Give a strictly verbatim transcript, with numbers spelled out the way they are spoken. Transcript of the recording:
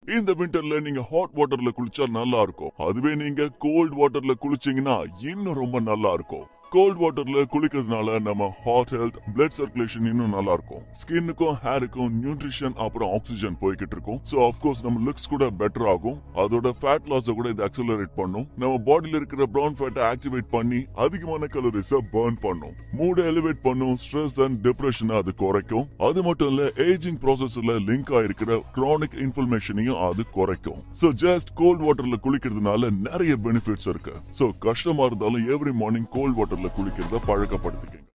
இந்த விண்டர்ல நீங்க ஹாட் வாட்டர்ல குளிச்சா நல்லா இருக்கும். அதுவே நீங்க கோல்ட் வாட்டர்ல குளிச்சீங்கன்னா இன்னும் ரொம்ப நல்லா இருக்கும். கோல்ட் வாட்டர்ல குளிக்கிறதுனால நம்ம ஹார்ட் ஹெல்த், பிளட் சர்க்குலேஷன் இன்னும் நல்லா இருக்கும். ஸ்கின்னுக்கும் ஹேருக்கும் நியூட்ரிஷன் அப்புறம் ஆக்சிஜன் போய்கிட்டு இருக்கும். சோ ஆஃப்கோர்ஸ் நம்ம லுக்ஸ் கூட பெட்டர் ஆகும். அதோட ஃபேட் லாஸ் கூட இது அக்சலரேட் பண்ணும். நம்ம பாடியில இருக்கிற பிரவுன் ஃபேட்டை ஆக்டிவேட் பண்ணி அதிகமான கலோரிஸை பர்ன் பண்ணும். மூட் எலிவேட் பண்ணும். ஸ்ட்ரெஸ் அண்ட் டிப்ரெஷனை அது குறைக்கும். அது மட்டும் இல்ல ஏஜிங் ப்ராசஸ்ல லிங்க் ஆயிருக்கிற கிரானிக் இன்ஃப்ளமேஷனையும் அது குறைக்கும். சோ ஜஸ்ட் கோல்ட் வாட்டர்ல குளிக்கிறதுனால நிறைய பெனிஃபிட்ஸ் இருக்கு. சோ கஷ்டமா இருந்தாலும் எவ்ரி மார்னிங் கோல்ட் வாட்டர்ல குளிக்கிறத பழக்கப்படுத்திக்கங்க.